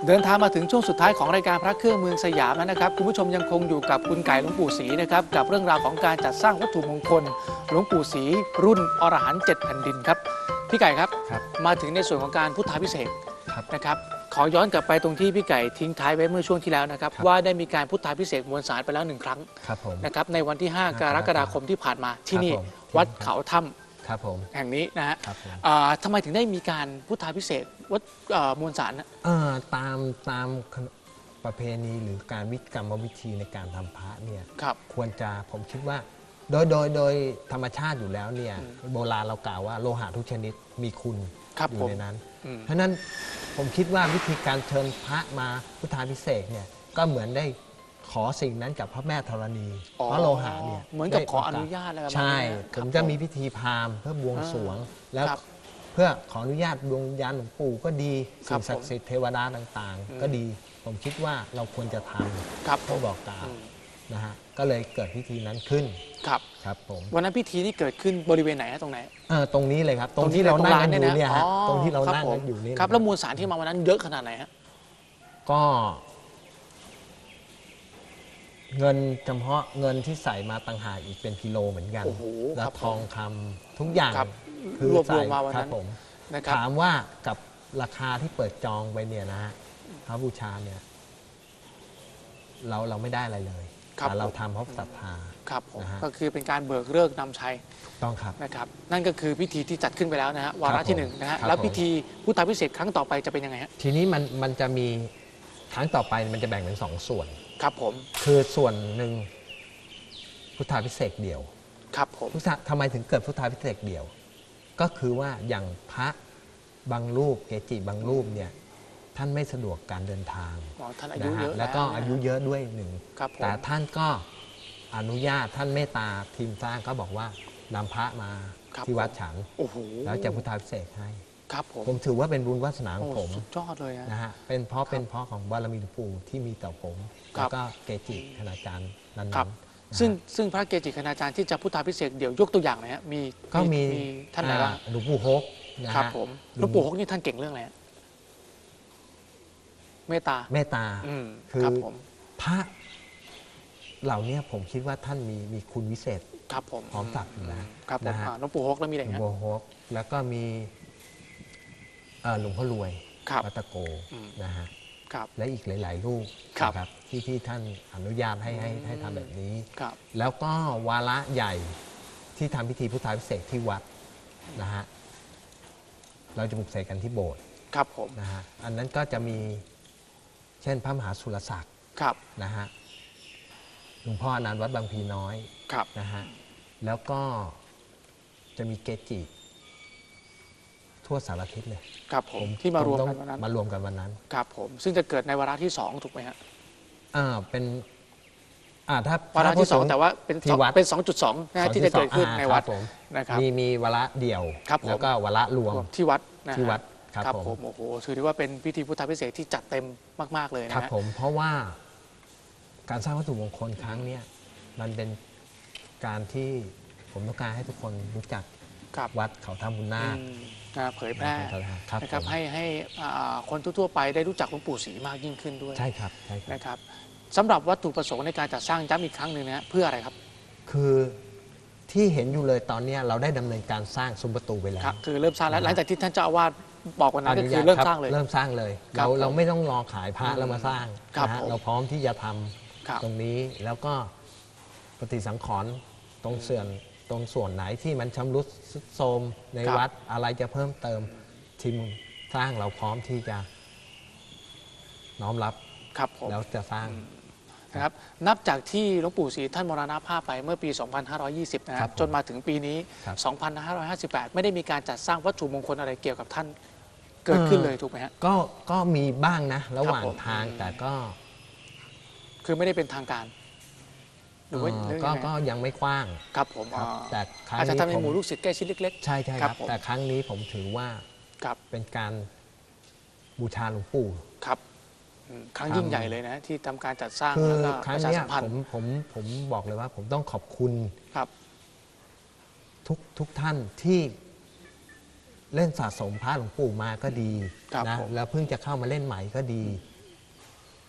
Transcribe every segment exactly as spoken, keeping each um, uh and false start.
เดินทางมาถึงช่วงสุดท้ายของรายการพระเครื่องเมืองสยามแล้วนะครับคุณผู้ชมยังคงอยู่กับคุณไก่หลวงปู่ศรีนะครับกับเรื่องราวของการจัดสร้างวัตถุมงคลหลวงปู่ศรีรุ่นอรหันต์เจ็ดแผ่นดินครับพี่ไก่ครับมาถึงในส่วนของการพุทธาภิเษกนะครับขอย้อนกลับไปตรงที่พี่ไก่ทิ้งท้ายไว้เมื่อช่วงที่แล้วนะครับว่าได้มีการพุทธาภิเษกมวลสารไปแล้วหนึ่งครั้งนะครับในวันที่ห้ากรกฎาคมที่ผ่านมาที่นี่วัดเขาถ้ำแห่งนี้นะฮะทำไมถึงได้มีการพุทธาภิเษกวัดมวลสารตามตามประเพณีหรือการวิกรรมวิธีในการทำพระเนี่ยควรจะผมคิดว่าโดยโดยโดยธรรมชาติอยู่แล้วเนี่ยโบราณเรากล่าวว่าโลหะทุกชนิดมีคุณอยู่ในนั้นเพราะนั้นผมคิดว่าวิธีการเชิญพระมาพุทธาภิเษกเนี่ยก็เหมือนได้ขอสิ่งนั้นกับพระแม่ธรณีเพราะโลหะเนี่ยเหมือนกับขออนุญาตอะไรใช่ผมจะมีพิธีพราหมณ์เพื่อบวงสรวงแล้วเพื่อขออนุญาตดวงวิญญาณหลวงปู่ก็ดีสิ่งศักดิ์สิทธิ์เทวดาต่างๆก็ดีผมคิดว่าเราควรจะทำเพื่อบอกกล่าวนะฮะก็เลยเกิดพิธีนั้นขึ้นครับครับผมวันนั้นพิธีนี้เกิดขึ้นบริเวณไหนฮะตรงไหนเออตรงนี้เลยครับตรงที่เรานั่งกันอยู่เนี่ยฮะตรงที่เรานั่งกันอยู่นี่ครับแล้วมวลสารที่มาวันนั้นเยอะขนาดไหนฮะก็เงินเฉพาะเงินที่ใส่มาต่างหากอีกเป็นกิโลเหมือนกันแล้วทองคำทุกอย่างคือรวบรวมมาวันนั้นผมถามว่ากับราคาที่เปิดจองไปเนี่ยนะฮะพระบูชาเนี่ยเราเราไม่ได้อะไรเลยแต่เราทำเพราะศรัทธาครับผมก็คือเป็นการเบิกเลิกนำชัยต้องครับนะครับนั่นก็คือพิธีที่จัดขึ้นไปแล้วนะฮะวาระที่หนึ่งนะฮะแล้วพิธีพุทธาภิเษกครั้งต่อไปจะเป็นยังไงฮะทีนี้มันมันจะมีครั้งต่อไปมันจะแบ่งเป็นสองส่วนครับผมคือส่วนหนึ่งพุทธาภิเษกเดี่ยวครับผมทำไมถึงเกิดพุทธาภิเษกเดี่ยวก็คือว่าอย่างพระบางรูปเกจิบางรูปเนี่ยท่านไม่สะดวกการเดินทางนะฮะแล้วก็อายุเยอะด้วยหนึ่งแต่ท่านก็อนุญาตท่านเมตตาทีมสร้างก็บอกว่านำพระมาที่วัดฉันแล้วจะพุทธาภิเษกให้ครับผมผมถือว่าเป็นบุญวาสนาของผมสุดยอดเลยนะฮะเป็นเพราะเป็นเพราะของบารมีหลวงปู่ที่มีต่อผมแล้วก็เกจิคณาจารย์นั้นๆซึ่งซึ่งพระเกจิคณาจารย์ที่จะพุทธาภิเษกเดี๋ยวยกตัวอย่างหน่อยฮะมีก็มีท่านไหนบ้างหลวงปู่ฮกนะครับผมหลวงปู่ฮกนี่ท่านเก่งเรื่องอะไรเมตตาเมตตาคือพระเหล่านี้ผมคิดว่าท่านมีมีคุณวิเศษครับผมพร้อมสับอยู่แล้วครับนะฮะหลวงปู่ฮกแล้วมีอะไรหลวงปู่ฮกแล้วก็มีหลวงพ่อรวยวัตโกนะฮะและอีกหลายๆรูปครับที่ที่ท่านอนุญาตให้ให้ให้ทำแบบนี้แล้วก็วาระใหญ่ที่ทำพิธีพุทธาภิเษกที่วัดนะฮะเราจะปลุกเสกกันที่โบสถ์ครับผมนะฮะอันนั้นก็จะมีเช่นพระมหาสุรศักดิ์นะฮะหลวงพ่ออนันต์วัดบางพลีน้อยนะฮะแล้วก็จะมีเกจิทั่วสารทิศเลยครับผมที่มารวมกันวันนั้นมารวมกันวันนั้นครับผมซึ่งจะเกิดในวาระที่สองถูกไหมฮะอ่าเป็นอ่าถ้าวาระที่สองแต่ว่าเป็นที่วัดเป็นสองจุดสองนะที่จะเกิดขึ้นในวัดนะครับมีมีวาระเดี่ยวแล้วก็วาระรวมที่วัดที่วัดครับผมโอ้โหถือได้ว่าเป็นพิธีพุทธาภิเษกที่จัดเต็มมากๆเลยนะครับผมเพราะว่าการสร้างวัตถุมงคลครั้งนี้มันเป็นการที่ผมต้องการให้ทุกคนรู้จักวัดเขาถ้ำบุญนาคเผยแพร่นะครับให้ให้คนทั่วๆไปได้รู้จักหลวงปู่ศรีมากยิ่งขึ้นด้วยใช่ครับนะครับสำหรับวัตถุประสงค์ในการจัดสร้างย้ำอีกครั้งหนึ่งนะเพื่ออะไรครับคือที่เห็นอยู่เลยตอนนี้เราได้ดำเนินการสร้างซุ้มประตูไปแล้วคือเริ่มสร้างแล้วหลังจากที่ท่านเจ้าอาวาสบอกวันนั้นก็คือเริ่มสร้างเลยเริ่มสร้างเลยเราเราไม่ต้องรอขายพระแล้วมาสร้างนะเราพร้อมที่จะทำตรงนี้แล้วก็ปฏิสังขรณ์ตรงเสื่อมตรงส่วนไหนที่มันชำรุดทรุดโทรมในวัดอะไรจะเพิ่มเติมทีมสร้างเราพร้อมที่จะน้อมรับแล้วจะสร้างนะครับนับจากที่หลวงปู่ศรีท่านมรณภาพไปเมื่อปี สองพันห้าร้อยยี่สิบ นะครับจนมาถึงปีนี้ สองพันห้าร้อยห้าสิบแปด ไม่ได้มีการจัดสร้างวัตถุมงคลอะไรเกี่ยวกับท่านเกิดขึ้นเลยถูกไหมฮะก็ก็มีบ้างนะระหว่างทางแต่ก็คือไม่ได้เป็นทางการหรือว่าก็ยังไม่กว้างครับผมแต่อาจจะทำในหมู่ลูกศิษย์ใกล้ชิดเล็กๆใช่ใช่ครับแต่ครั้งนี้ผมถือว่าเป็นการบูชาหลวงปู่ครับครั้งยิ่งใหญ่เลยนะที่ทำการจัดสร้างแล้วก็ประชาสัมพันธ์ผมผมผมบอกเลยว่าผมต้องขอบคุณครับทุกทุกท่านที่เล่นสะสมพระหลวงปู่มาก็ดีนะแล้วเพิ่งจะเข้ามาเล่นใหม่ก็ดี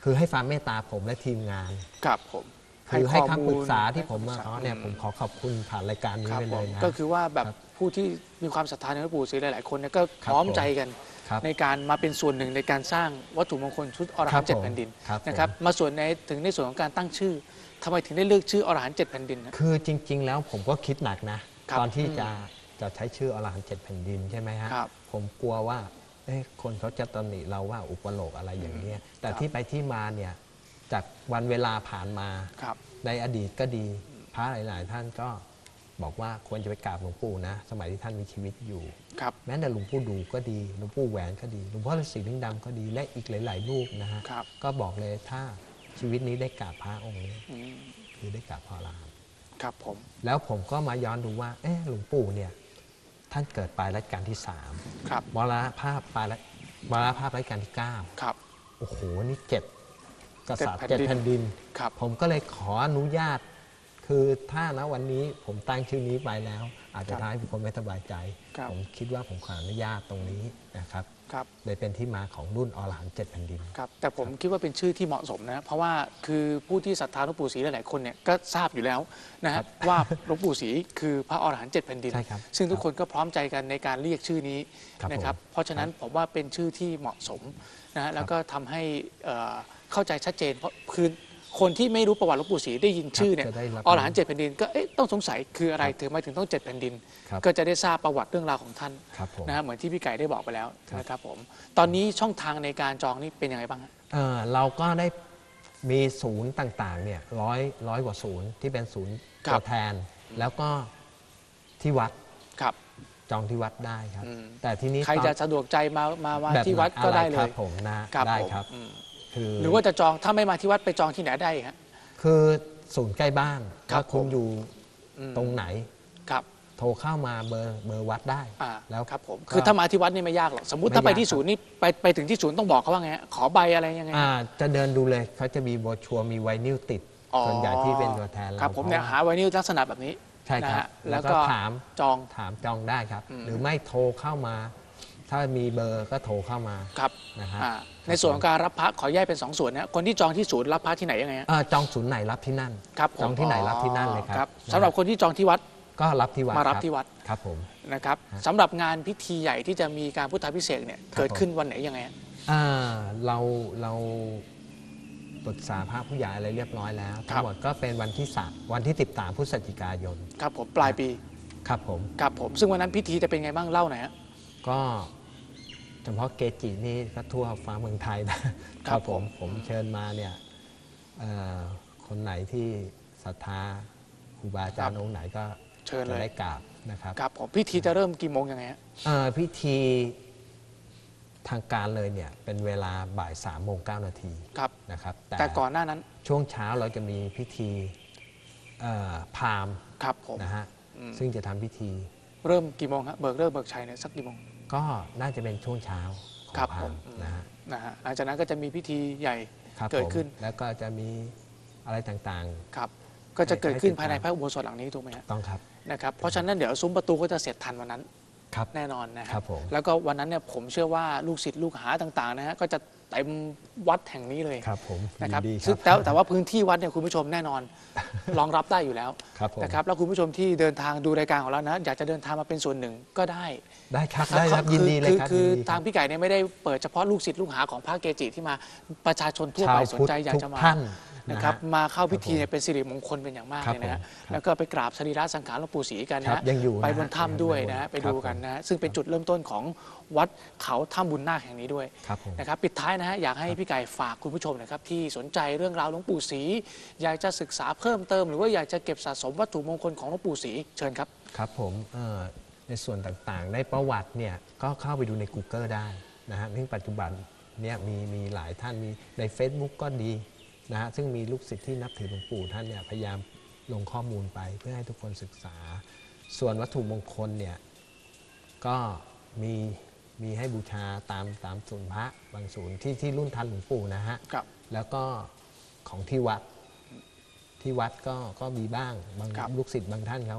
คือให้ความเมตตาผมและทีมงานครับผมคือให้คำปรึกษาให้ที่ผมคำปรึมากษาขอเนี่ยผมขอขอบคุณผ่านรายการนี้ครับไปผเลมยนะก็คือว่าแบบครับผู้ที่มีความศรัทธาในหลวงปู่ศรีหลายๆคนเนี่ยก็คพรับร้อมผมใจกันครับในการมาเป็นส่วนหนึ่งในการสร้างวัตถุมงคลชุดอรคหัรันบต์เจ็ดผมแผ่นดินครับนะครับผมมาส่วนในถึงในส่วนของการตั้งชื่อทำไมถึงได้เลือกชื่ออรหันต์เจ็ดแผ่นดินนะคือจริง ๆ แล้วผมก็คิดหนักนะครับตอนที่อืมจะจะใช้ชื่ออรหันต์เจ็ดแผ่นดินใช่ไหมฮะครับผมกลัวว่าเอ๊ะคนเขาจะตำหนิเราว่าอุปโลกอะไรอย่างเงี้ยแต่ครับที่ไปที่มาเนี่ยจากวันเวลาผ่านมาครับในอดีตก็ดีพระหลาย ๆ ท่านก็บอกว่าควรจะไปกราบหลวงปู่นะ สมัยที่ท่านมีชีวิตอยู่ครับแม้แต่หลวงปู่ดูก็ดีหลวงปู่แหวนก็ดีหลวงพ่อฤาษีลิงดำก็ดีและอีกหลาย ๆ รูปนะฮะครับก็บอกเลยถ้าชีวิตนี้ได้กราบพระองค์นี้อืมคือได้กราบพระอรหันต์ครับผมแล้วผมก็มาย้อนดูว่า เอ๊ะหลวงปู่เนี่ยท่านเกิดปลายรัชกาลที่สามครับมรณภาพปลายรัชมรณภาพรัชกาลที่เก้าครับโอ้โหนี่เจ็ดกษัตริย์เจ็เจ็ดดแผ่แผ่นนดิดินนครับผมก็เลยขออนุญาต คือถ้าณวันนี้ผมตั้งชื่อนี้ไปแล้ว อาจจะครับทำให้ผู้คนไม่สบายใจครับผมคิดว่าผมขออนุญาตตรงนี้นะครับครับเลยเป็นที่มาของรุ่นอรหันต์เจ็ดแผ่นดินครับแต่ผมคิดว่าเป็นชื่อที่เหมาะสมนะเพราะว่าคือผู้ที่ศรัทธาหลวงปู่ศรีหลายๆคนเนี่ยก็ทราบอยู่แล้วนะครัฮะบว่าหลวงปู่ศรีคือพระอรหันต์เจ็ดแผ่นดินใช่ครับซึ่งทุกคนก็พร้อมใจกันในการเรียกชื่อนี้ครับนะครับผมเพราะฉะนั้นผมว่าเป็นชื่อที่เหมาะสมนะฮะแล้วก็ทำให้เอ่อเข้าใจชัดเจนเพราะคือคนที่ไม่รู้ประวัติหลวงปู่ศรีได้ยินชื่อเนี่ยจะได้รับอรหันต์เจ็ดแผ่นดินก็เอ๊ะต้องสงสัยคืออะไรถึงมาถึงต้องเจ็ดแผ่นดินครับก็จะได้ทราบประวัติเรื่องราวของท่านครับผมนะฮะเหมือนที่พี่ไก่ได้บอกไปแล้วครับนะครับผมตอนนี้ช่องทางในการจองนี่เป็นยังไงบ้างฮะเอ่อเราก็ได้มีศูนย์ต่างๆเนี่ยร้อยร้อยกว่าศูนย์ที่เป็นศูนย์ครับตัวแทน แล้วก็ที่วัดครับจองที่วัดได้ครับอืมแต่ที่นี้ใครจะตอนสะดวกใจมามามาแบบที่วัดหนก็ได้อะเลครัยบผมนะครับ ได้ผมครับอืมคือหรือว่าจะจองถ้าไม่มาที่วัดไปจองที่ไหนได้ฮะคือศูนย์ใกล้บ้านครับว่าคุณผมอยู่อืมตรงไหนครับโทรเข้ามาเบอร์เบอร์วัดได้อ่าแล้วครับผมก็คือถ้ามาที่วัดนี่ไม่ยากหรอกสมมติไม่ถ้าไปยากที่ศูนย์นี่ไปไปถึงที่ศูนย์ต้องบอกเขาว่าไงฮะขอใบอะไรยังไงอ่าฮะจะเดินดูเลยเขาจะมีโบรชัวร์มีไวนิลติดอ๋อส่วนใหญ่ที่เป็นตัวแทนเราครับผมเนี่ยพราะหาไวนิลลักษณะแบบนี้ใช่ครับนะฮะแล้แล้ว วก็ก็ถามจองถามจองได้ครับอืมหรือไม่โทรเข้ามา ถ้ามีเบอร์ก็โทรเข้ามาครับนะฮะอ่าในส่วนของการรับพระขอแยกเป็นสองส่วนนะคนที่จองที่ศูนย์รับพระที่ไหนยังไงฮะเอ่อจองศูนย์ไหนรับที่นั่นครับผมจองที่ไหนรับที่นั่นเลยครับสำหรับคนที่จองที่วัดก็รับที่วัดมารับคที่วัดครับผมนะครับฮะสำหรับงานพิธีใหญ่ที่จะมีการพุทธาพิเศษกเนี่ยครับเกิดขึ้นวันไหนยังไงฮะอ่าเราเราปรึกษาพระผู้ใหญ่อะไรเรียบร้อยแล้วครัทั้บงหมดก็เป็นวันที่สามวันที่สิบสามพฤศจิกายนครับผมปลายปีครับผมครับผมซึ่งวันนั้นพิธีจะเป็นไงบ้างเล่าหน่อยฮะก็เฉพาะเกจินี่ก็ทั่วฟ้าเมืองไทยนะครับ ผมผมผมเชิญมาเนี่ยเอ่อคนไหนที่ศรัทธาครูบาอาจารย์องค์ไหนก็เชิญจะเลยได้กราบนะครับครับผมพิธีจะเริ่มกี่โมงยังไงฮะเอ่อพิธีทางการเลยเนี่ยเป็นเวลาบ่ายสามโมงเก้านาทีครับนะครับแต่ก่อนหน้านั้นช่วงเช้าเราจะมีพิธีเอ่อพราหมณ์ครับผมนะฮะอืมซึ่งจะทำพิธีเริ่มกี่โมงฮะเบิกเริ่มเบิกชัยเนี่ยสักกี่โมงก็น่าจะเป็นช่วงเช้าของครับพราหมณ์ผมนะฮะนะฮะหลังจากนั้นก็จะมีพิธีใหญ่ครับเกิดผมขึ้นแล้วก็จะมีอะไรต่างครับก็จะเกิดขึ้นให้ติดตามภายในพระอุโบสถหลังนี้ถูกไหมฮะๆต้องครับนะครับเพราะฉะนั้นเดี๋ยวซุ้มประตูก็จะเสร็จทันวันนั้นครับแน่นอนนะฮะครับผมแล้วก็วันนั้นเนี่ยผมเชื่อว่าลูกศิษย์ลูกหาต่างๆนะฮะก็จะเต็มวัดแห่งนี้เลยครับผมนะครับยินดีซึ่งแต่แต่ว่าพื้นที่วัดเนี่ยคุณผู้ชมแน่นอน รองรับได้อยู่แล้วครับผมนะครับแล้วคุณผู้ชมที่เดินทางดูรายการของเรานะอยากจะเดินทางมาเป็นส่วนหนึ่งก็ได้ได้ครับนะได้ครับอยินดีเลยครับคือยินดีทางพี่ไก่เนี่ยไม่ได้เปิดเฉพาะลูกศิษย์ลูกหาของพระเกจิที่มาประชาชนทั่วชาไปวสนพุทธใจอยากทุกจะมาท่านนะครับฮมาเข้าพิธีครับผมเนี่ยเป็นสิริมงคลเป็นอย่างมากครับเลยนะฮะผมครับแล้วก็ไปกราบสรีระสังขารหลวงปู่ศรีกันครันะบยังอยู่นะไปบนถ้ำด้วยนะฮะครับไปดูกันนะฮะซึ่งเป็นจุดเริ่มต้นของวัดเขาถ้ำบุญนาคแห่งนี้ด้วยครับผมนะครับปิดท้ายนะฮะอยากให้พี่ไก่ฝากคุณผู้ชมนะครับที่สนใจเรื่องราวหลวงปู่ศรีอยากจะศึกษาเพิ่มเติม หรือว่าอยากจะเก็บสะสมวัตถุมงคลของหลวงปู่ศรีเชิญครับครับผมเอ่อในส่วนต่างๆ ในประวัติเนี่ยก็เข้าไปดูใน Google ได้นะฮะซึ่งปัจจุบันเนี่ยมีมีหลายท่านมีใน Facebook ก็ดีนะฮะซึ่งมีลูกศิษย์ที่นับถือหลวงปู่ท่านเนี่ยพยายามลงข้อมูลไปเพื่อให้ทุกคนศึกษา ส่วนวัตถุมงคลเนี่ยก็มีมีให้บูชาตามตามศูนย์พระบางศูนย์ที่ที่รุ่นทันหลวงปู่นะฮะครับแล้วก็ของที่วัดที่วัดก็ก็มีบ้างบางครับลูกศิษย์บางท่านเขาว่า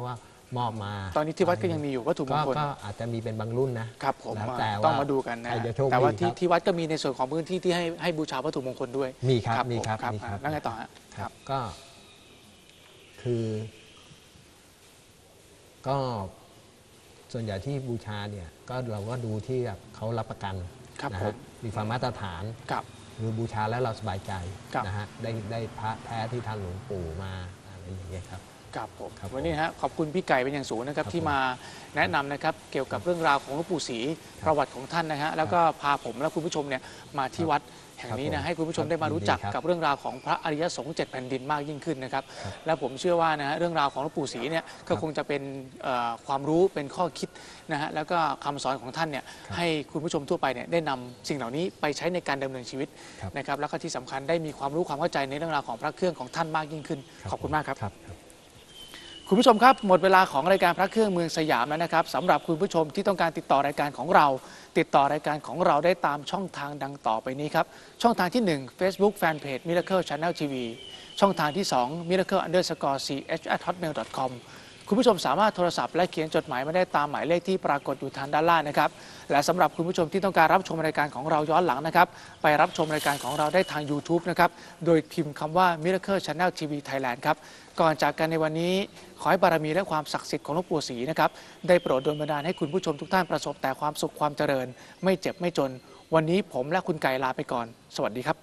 มอบมาตอนนี้ที่วัดก็ยังมีอยู่วัตถุมก็งคลก็อาจจะมีเป็นบางรุ่นนะครับผมแล้วอ่าแต่ต้องว่ามาดูกันนะใครจะโชคดีแต่ว่าที่ครับที่วัดก็มีในส่วนของพื้นที่ที่ให้ให้บูชาวัตถุมงคลด้วยมีครับมีผมครับครับมีครับแล้วไงต่อฮะครับก็คือ ก็ส่วนใหญ่ที่บูชาเนี่ยก็เราก็ดูที่แบบเขารับประกันครับนะผฮะมมีความมาตรฐานครับหรือบูชาแล้วเราสบายใจครับนะฮะได้ได้พระแท้ที่ท่านหลวงปู่มาอะไรอย่างเงี้ยครับครับผมครับผมวันนี้นะฮะขอบคุณพี่ไก่เป็นอย่างสูงนะครับครับที่มาแนะนำนะครับเกี่ยวกับเรื่องราวของหลวงปู่ศรีประวัติของท่านนะฮะแล้วก็พาผมและคุณผู้ชมเนี่ยมาที่วัดแห่งนี้ครับผมนะให้คุณผู้ชมได้มารู้จักยินดีครับกับเรื่องราวของพระอริยสงฆ์เจ็ดแผ่นดินมากยิ่งขึ้นนะครับครับและผมเชื่อว่านะฮะเรื่องราวของหลวงปู่ศรีเนี่ยก็คงจะเป็นเอ่อความรู้เป็นข้อคิดนะฮะแล้วก็คำสอนของท่านเนี่ยให้คุณผู้ชมทั่วไปเนี่ยได้นำสิ่งเหล่านี้ไปใช้ในการดำเนินชีวิตครับนะครับแล้วก็ที่สำคัญได้มีความรู้ความเข้าใจในเรื่องราวของพระเครื่องของท่านมากยิ่งขึ้นขอบคุณมากครับครับครับคุณผู้ชมครับหมดเวลาของรายการพระเครื่องเมืองสยามแล้วนะครับสำหรับคุณผู้ชมที่ต้องการติดต่อรายการของเรา ติดต่อรายการของเราได้ตามช่องทางดังต่อไปนี้ครับช่องทางที่ หนึ่ง Facebook Fanpage Miracle Channel ที วี ช่องทางที่ สอง miracle underscore ch at hotmail dot com คุณผู้ชมสามารถโทรศัพท์และเขียนจดหมายมาได้ตามหมายเลขที่ปรากฏอยู่ทางด้านล่างนะครับและสำหรับคุณผู้ชมที่ต้องการรับชมรายการของเราย้อนหลังนะครับไปรับชมรายการของเราได้ทาง YouTube นะครับโดยพิมพ์คำว่า Miracle Channel ที วี Thailand ครับก่อนจากกันในวันนี้ขอให้บารมีและความศักดิ์สิทธิ์ของหลวงปู่ศรีนะครับได้โปรดดลบันดาลให้คุณผู้ชมทุกท่านประสบแต่ความสุขความเจริญ ไม่เจ็บไม่จน วันนี้ผมและคุณไก่ลาไปก่อน สวัสดีครับ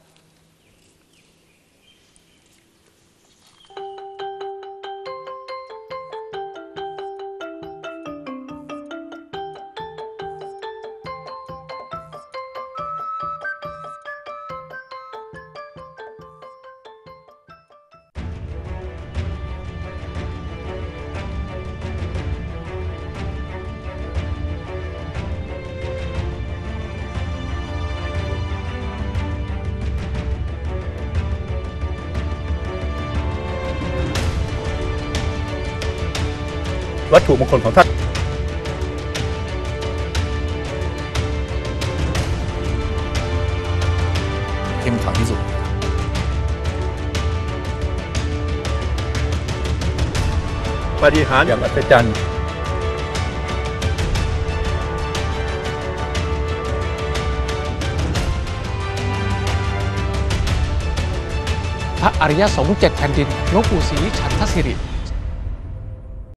วัตถุมงคลของท่านเข้มขลังที่สุดปาฏิหาริย์อย่างอัศจรรย์พระอริยสงฆ์เจ็ดแผ่นดินหลวงปู่ศรีฉันทศิริ